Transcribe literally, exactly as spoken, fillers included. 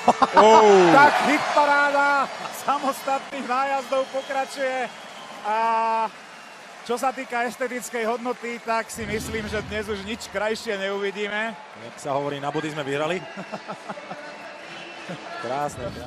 Oh. Tak hitparáda samostatných nájazdov pokračuje. A čo sa týka estetickej hodnoty, tak si myslím, že dnes už nič krajšie neuvidíme. Jak sa hovorí, na body sme vyhrali. Krásne.